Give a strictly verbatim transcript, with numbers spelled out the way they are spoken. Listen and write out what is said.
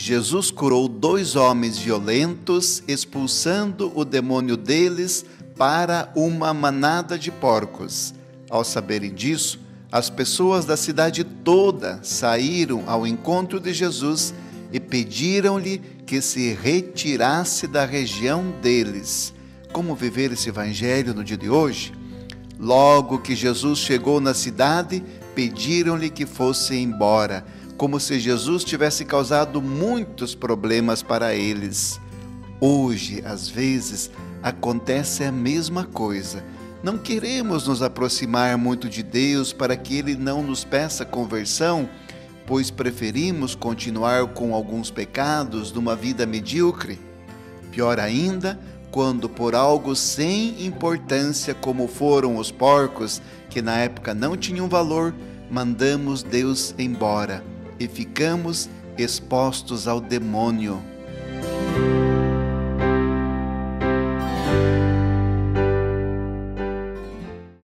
Jesus curou dois homens violentos, expulsando o demônio deles para uma manada de porcos. Ao saberem disso, as pessoas da cidade toda saíram ao encontro de Jesus e pediram-lhe que se retirasse da região deles. Como viver esse evangelho no dia de hoje? Logo que Jesus chegou na cidade, pediram-lhe que fosse embora, como se Jesus tivesse causado muitos problemas para eles. Hoje, às vezes, acontece a mesma coisa. Não queremos nos aproximar muito de Deus para que Ele não nos peça conversão, pois preferimos continuar com alguns pecados numa vida medíocre. Pior ainda, quando por algo sem importância, como foram os porcos, que na época não tinham valor, mandamos Deus embora e ficamos expostos ao demônio.